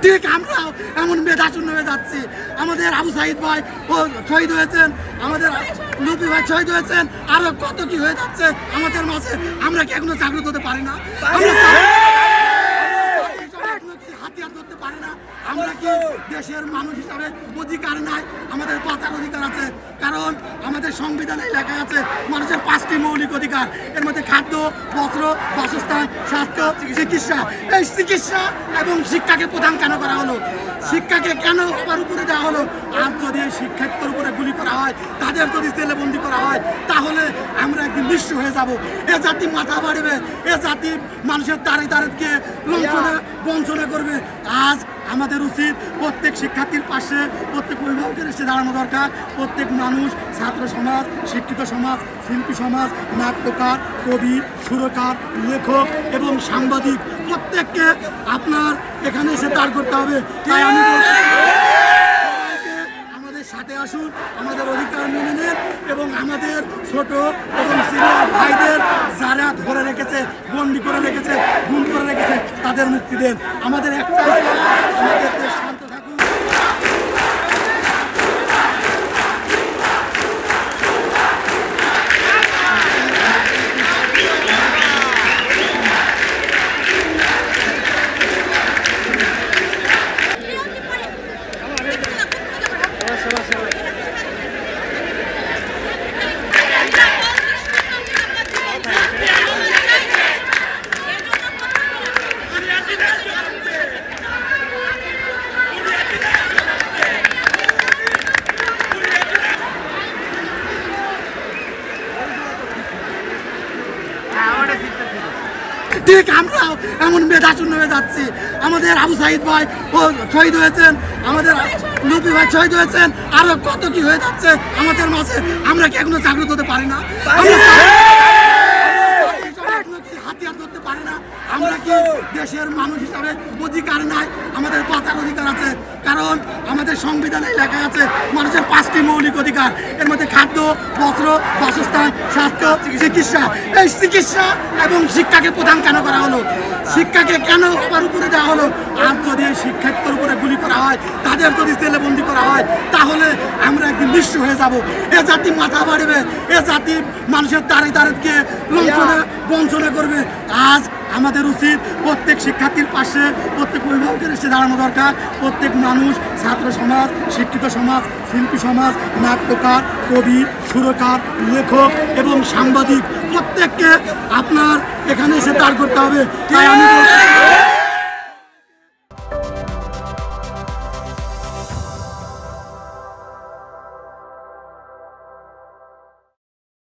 ঠিক আমরাও এমন মেধাশূন্য হয়ে যাচ্ছি। আমাদের আবু সাইদ ভাই ও শহীদ হয়েছেন, আমাদের লুপি ভাই শহীদ হয়েছেন, আরো কত কি হয়ে যাচ্ছে আমাদের মাঝে। আমরা কি এখনো জাগ্রত হতে পারি না? হাতিয়ার ধরতে পারি না? আমরা কি দেশের মানুষ হিসাবে অধিকার নাই? আমাদের বাঁচার অধিকার আছে, কারণ আমাদের সংবিধানে লেখা আছে মানুষের 5টি মৌলিক অধিকার। এর মধ্যে খাদ্য, বস্ত্র, বাসস্থান, স্বাস্থ্য, চিকিৎসা। এই চিকিৎসা এবং শিক্ষাকে প্রদান কেন করা হলো? শিক্ষাকে কেন আমার উপরে দেওয়া হলো? আর যদি এই শিক্ষার্থীর উপরে গুলি করা হয়, তাদের যদি জেলেবন্দি করা হয়, তাহলে আমরা একদিন নিঃস্ব হয়ে যাব। এ জাতি মাথা বাড়বে, এ জাতি মানুষের দাঁড়ে দাঁড়িয়ে লঞ্চনা বঞ্চনা করবে। আজ আমাদের উচিত প্রত্যেক শিক্ষার্থীর পাশে, প্রত্যেক অভিভাবকের এসে দাঁড়ানো দরকার। প্রত্যেক মানুষ, ছাত্র সমাজ, শিক্ষিত সমাজ, শিল্পী সমাজ, নাট্যকার, কবি, সুরকার, লেখক এবং সাংবাদিক প্রত্যেককে আপনার এখানে এসে দাঁড় করতে হবে। তাই আমি আমাদের সাথে আসুন, আমাদের অধিকার মেনে নেন এবং আমাদের ছোট এবং সিনিয়র ভাইদের যারা ধরে রেখেছে, বন্দি করে রেখেছে, গুম করে রেখেছে, তাদের মুক্তি দেন। আমাদের একটা আমাদের দেশ শান্ত থাকুন। ঠিক আমরাও এমন মেধাশূন্য হয়ে যাচ্ছি। আমাদের আবু সাইদ ভাই ও শহীদ হয়েছেন, আমাদের লুপি ভাই শহীদ হয়েছেন, আরো কত কি হয়ে যাচ্ছে আমাদের মাঝে। আমরা কি এখনো জাগ্রত হতে পারি না? হাতিয়ার ধরতে পারি না? আমরা কি দেশের মানুষ হিসাবে অধিকার নাই? আমাদের বাঁচার অধিকার আছে, কারণ আমাদের সংবিধানে লেখা আছে মানুষের 5টি মৌলিক অধিকার। এর মধ্যে খাদ্য, বস্ত্র, বাসস্থান, স্বাস্থ্য, চিকিৎসা। এই চিকিৎসা এবং শিক্ষাকে প্রদান কেন করা হলো? শিক্ষাকে কেন আমার উপরে দেওয়া হলো? আর যদি এই শিক্ষার্থীর উপরে গুলি করা হয়, তাদের যদি জেলেবন্দি করা হয়, তাহলে আমরা একদিন নিঃস্ব হয়ে যাব। এ জাতি মাথা বাড়বে, এ জাতি মানুষের দাঁড়িয়ে দাঁড়িয়ে লঞ্চনা বঞ্চনা করবে। আজ আমাদের উচিত প্রত্যেক শিক্ষার্থীর পাশে, প্রত্যেক অভিভাবকের এসে দাঁড়ানো দরকার। প্রত্যেক মানুষ, ছাত্র সমাজ, শিক্ষিত সমাজ, শিল্পী সমাজ, নাট্যকার, কবি, সুরকার, লেখক এবং সাংবাদিক প্রত্যেককে আপনার এখানে এসে দাঁড় করতে হবে। তাই আমি